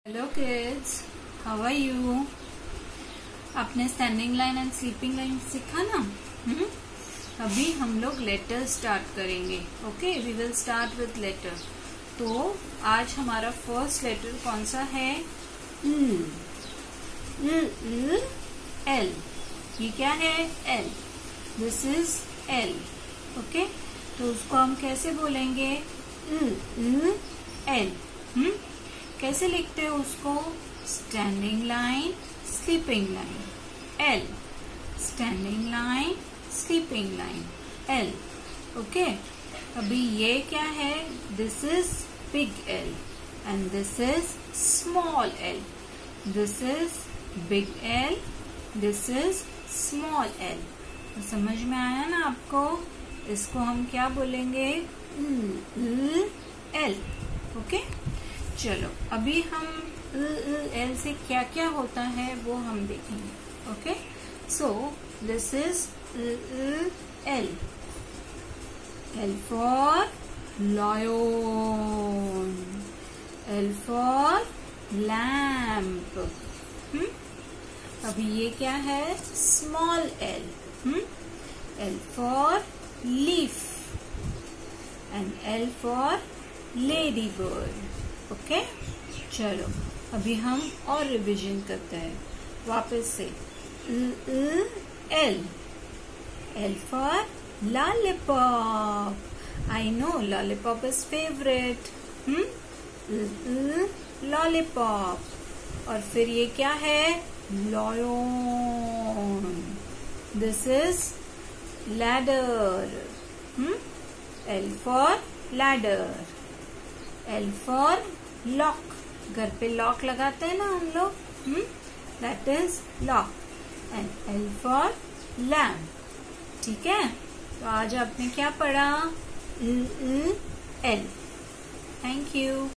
Hello kids, how are you. आपने standing line and sleeping line सीखा ना। अभी हम लोग लेटर स्टार्ट करेंगे। Okay, we will start with letter. तो आज हमारा फर्स्ट लेटर कौन सा है? एल। ये क्या है? L. This is L. Okay, तो उसको हम कैसे बोलेंगे? एल। कैसे लिखते हैं उसको? Standing line, sleeping line, L. Standing line, sleeping line, L. Okay, अभी ये क्या है? This is big L and this is small L. This is big L, this is small L. समझ में आया ना आपको? इसको हम क्या बोलेंगे? एल। ओके, चलो अभी हम एल से क्या क्या होता है वो हम देखेंगे। Okay, so this is L. L for lion, L for lamp. अभी ये क्या है? Small L. L for leaf and L for lady bird. Okay, चलो अभी हम और रिविजन करते हैं वापस से। L. L for lollipop. I know lollipop is favourite. Lollipop. और फिर ये क्या है? Lion. This is ladder. L for ladder. L for lock. घर पे लॉक लगाते हैं ना हम लोग, that is lock. And L for lamp. ठीक है, तो आज आपने क्या पढ़ा? एल। Thank you.